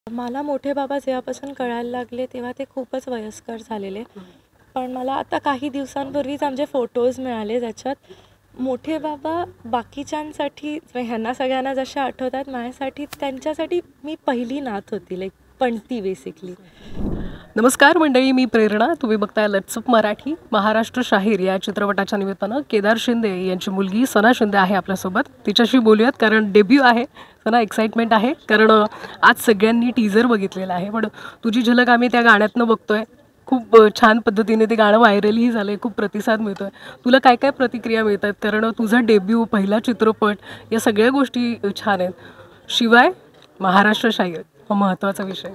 मला मोठे बाबा जेव्हापासून कळायला लागले तेव्हा ते खूपच वयस्कर झालेले. पण मला आता काही दिवसांपूर्वीच आमचे फोटोज मिळाले ज्याच्यात मोठे बाबा बाकीच्यांसाठी ह्यांना सगळ्यांना जसे आठवतात माझ्यासाठी त्यांच्यासाठी मी पहिली नात होती, लाईक पणती बेसिकली. नमस्कार मंडळी, मी प्रेरणा. तुम्ही बघताय लेट्स अप मराठी. महाराष्ट्र शाहीर या चित्रपटाच्या निमित्तानं केदार शिंदे यांची मुलगी सना शिंदे आहे आपल्यासोबत. तिच्याशी बोलूयात कारण डेब्यू आहे. सना, एक्साइटमेंट आहे कारण आज सगळ्यांनी टीजर बघितलेला आहे, पण तुझी झलक आम्ही त्या गाण्यातनं बघतोय. खूप छान पद्धतीने ते गाणं व्हायरलही झालं आहे, खूप प्रतिसाद मिळतो आहे. तुला काय काय प्रतिक्रिया मिळतात? कारण तुझा डेब्यू, पहिला चित्रपट, या सगळ्या गोष्टी छान आहेत. शिवाय महाराष्ट्र शाहीर हा महत्त्वाचा विषय.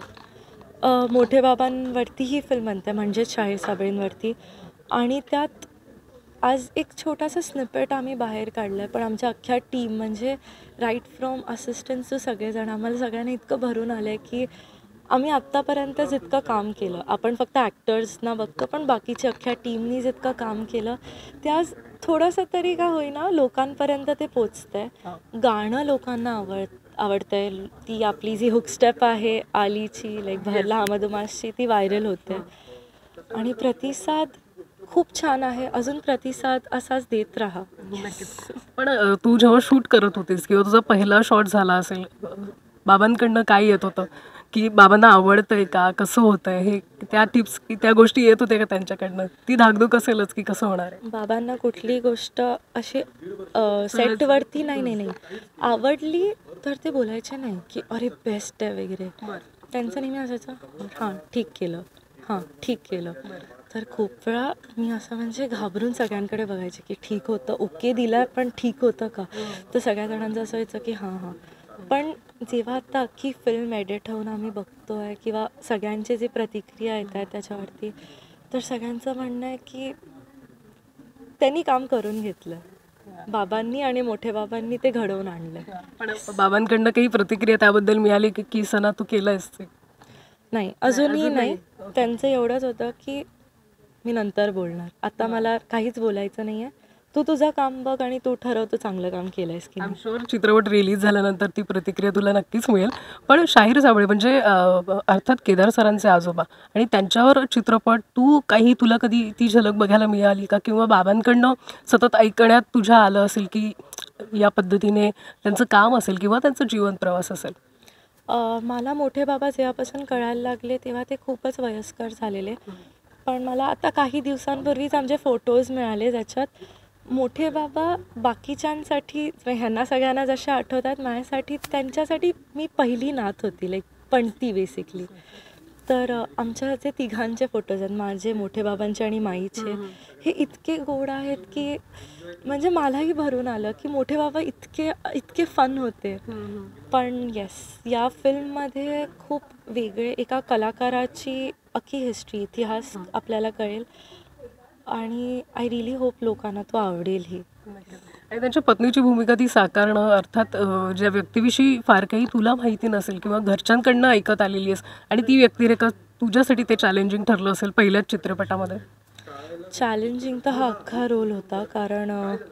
मोठे बाबांवरती ही फिल्म बनते म्हणजेच शाहीर साबळेंवरती. आणि त्यात आज एक छोटासा स्निपेट आम्ही बाहेर काढलं आहे, पण आमच्या अख्ख्या टीम म्हणजे राईट फ्रॉम असिस्टंट्स टू सगळेजण आम्हाला सगळ्यांना इतकं भरून आलं आहे की आम्ही आत्तापर्यंत जितकं काम केलं, आपण फक्त ॲक्टर्सना बघतो पण बाकीच्या अख्ख्या टीमनी जितकं काम केलं ते आज थोडंसं तरी का होईना लोकांपर्यंत ते पोचतं आहे. गाणं लोकांना आवडतं आहे. ती आपली जी हुक स्टेप आहे आलीची, लाईक भरला मधुमासची, ती व्हायरल होते आणि प्रतिसाद खूप छान आहे. अजून प्रतिसाद असाच देत राहा. पण तू जेव्हा शूट करत होतीस किंवा तुझा पहिला शॉट झाला असेल, बाबांकडनं काय येत होतं की बाबांना आवडतंय का, कसं होतंय हे, त्या टिप्स, त्या गोष्टी येत होत्या का त्यांच्याकडनं? ती धाकधूक असेलच की कसं होणार आहे. बाबांना कुठली गोष्ट अशी सेटवरती नाही आवडली तर ते बोलायचे नाही की अरे बेस्ट आहे वगैरे. त्यांचं नेहमी असायचं हां ठीक केलं, हां ठीक केलं. तर खूप वेळा मी असं म्हणजे घाबरून सगळ्यांकडे बघायचे की ठीक होतं, ओके दिलं पण ठीक होतं का. तर सगळ्या जणांचं असं व्हायचं की हां. पण जेव्हा आता अख्खी फिल्म एडिट होऊन आम्ही बघतो आहे किंवा सगळ्यांचे जे प्रतिक्रिया येत आहेत त्याच्यावरती, तर सगळ्यांचं म्हणणं आहे की त्यांनी काम करून घेतलं. बाबांनी आणि मोठे बाबांनी ते घडवून आणलं. पण बाबांकडनं काही प्रतिक्रिया त्याबद्दल मिळाली की सना तू केलंयस ते? नाही, अजूनही नाही. त्यांचं एवढंच होतं की मी नंतर बोलणार, आता मला काहीच बोलायचं नाही आहे. तू तुझं काम बघ आणि तू ठरव तू चांगलं काम केलं आहेस की आय एम नाही. शुअर चित्रपट रिलीज झाल्यानंतर ती प्रतिक्रिया तुला नक्कीच मिळेल. पण शाहीर साबळे म्हणजे अर्थात केदार सरांचे आजोबा, आणि त्यांच्यावर चित्रपट, तुला कधी ती झलक बघायला मिळाली का? किंवा बाबांकडनं सतत ऐकण्यात तुझ्या आलं असेल की या पद्धतीने त्यांचं काम असेल किंवा त्यांचं जीवन प्रवास असेल? मला मोठे बाबा जेव्हापासून कळायला लागले तेव्हा ते खूपच वयस्कर झालेले. पण मला आता काही दिवसांपूर्वीच आमचे फोटोज मिळाले ज्याच्यात मोठे बाबा बाकीच्यांसाठी ह्यांना सगळ्यांना जसे आठवतात माझ्यासाठी त्यांच्यासाठी मी पहिली नात होती, लाईक पणती बेसिकली. तर आमच्या जे तिघांचे फोटोज आहेत, माझे, मोठे बाबांचे आणि माईचे, हे इतके गोड आहेत की म्हणजे मलाही भरून आलं की मोठे बाबा इतके इतके फन होते. पण येस, या फिल्ममध्ये खूप वेगळे एका कलाकाराची अख्खी हिस्ट्री, इतिहास आपल्याला कळेल आणि आय रिअली होप लोकांना तो आवडेलही. आणि त्यांच्या पत्नीची भूमिका ती साकारणं, अर्थात ज्या व्यक्तीविषयी फार काही तुला माहिती नसेल किंवा घरच्यांकडनं ऐकत आलेली आहेस, आणि ती व्यक्तिरेखा तुझ्यासाठी ते चॅलेंजिंग ठरलं असेल पहिल्याच चित्रपटामध्ये. चॅलेंजिंग तर हा अख्खा रोल होता कारण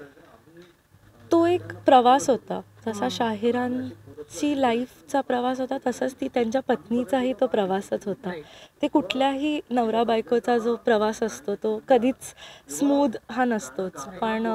तो एक प्रवास होता. जसा शाहिरांची लाईफचा प्रवास होता तसाच त्यांच्या पत्नीचाही तो प्रवासच होता. ते कुठल्याही नवरा बायकोचा जो प्रवास असतो तो कधीच स्मूथ हा नसतोच. पण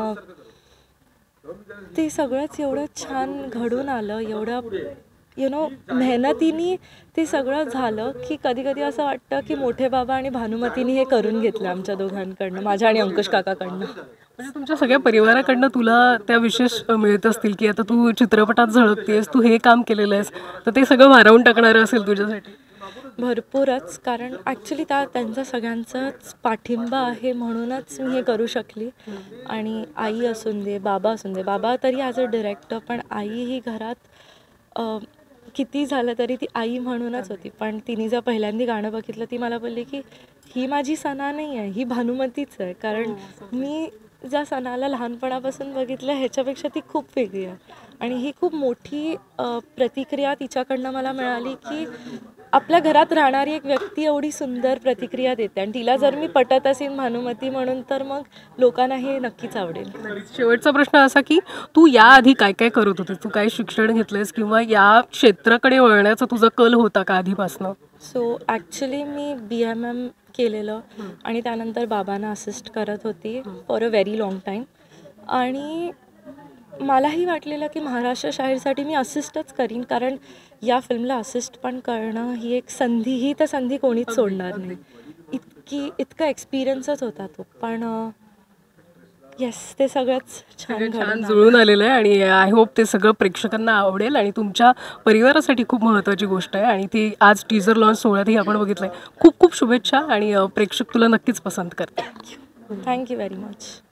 ते सगळंच एवढं छान घडून आलं, एवढं मेहनतीने ते सगळं झालं की कधी कधी असं वाटतं की मोठे बाबा आणि भानुमतीनी हे करून घेतलं आमच्या दोघांकडनं, माझ्या आणि अंकुश काकाकडनं. म्हणजे तुमच्या सगळ्या परिवाराकडनं तुला त्या विशेष मिळत असतील की आता तू चित्रपटात झळकतेस, तू हे काम केलेलं आहेस, तर ते सगळं भारावून टाकणारं असेल तुझ्यासाठी. भरपूरच, कारण ॲक्च्युली त्यांचा सगळ्यांचाच पाठिंबा आहे म्हणूनच मी हे करू शकली. आणि आई असून दे, बाबा असून दे, बाबा तरी ॲज अ डिरेक्टर, पण आई ही घरात किती झालं तरी ती आई म्हणूनच होती. पण तिने जर पहिल्यांदा गाणं बघितलं ती मला बोलली की ही माझी सना नाही आहे, ही भानुमतीच आहे. कारण मी ज्या सणाला लहानपणापासून बघितलं ह्याच्यापेक्षा ती खूप वेगळी आहे आणि ही खूप मोठी प्रतिक्रिया तिच्याकडनं मला मिळाली की आपल्या घरात राहणारी एक व्यक्ती एवढी सुंदर प्रतिक्रिया देते आणि तिला जर मी पटत असेल भानुमती म्हणून तर मग लोकांना हे नक्कीच आवडेल. शेवटचा प्रश्न असा की तू याआधी काय काय करत होतीस, तू काय शिक्षण घेतलंस किंवा या क्षेत्राकडे वळण्याचा तुझा कल होता का आधीपासनं? सो ॲक्च्युली मी BMM केलेलं आणि त्यानंतर बाबांना असिस्ट करत होती for a very long time आणि मलाही वाटलेलं की महाराष्ट्र शाहीरसाठी मी असिस्टच करीन कारण या फिल्मला असिस्ट पण करणं ही एक संधी, ही तर संधी कोणीच सोडणार नाही. इतका एक्सपिरियन्सच होता तो. पण येस, ते सगळंच छान छान जुळून आलेलं आहे आणि आय होप ते सगळं प्रेक्षकांना आवडेल आणि तुमच्या परिवारासाठी खूप महत्त्वाची गोष्ट आहे आणि ती आज टीजर लॉन्च सोहळ्यातही आपण बघितलंय. खूप खूप शुभेच्छा आणि प्रेक्षक तुला नक्कीच पसंत करतील. Thank you very much.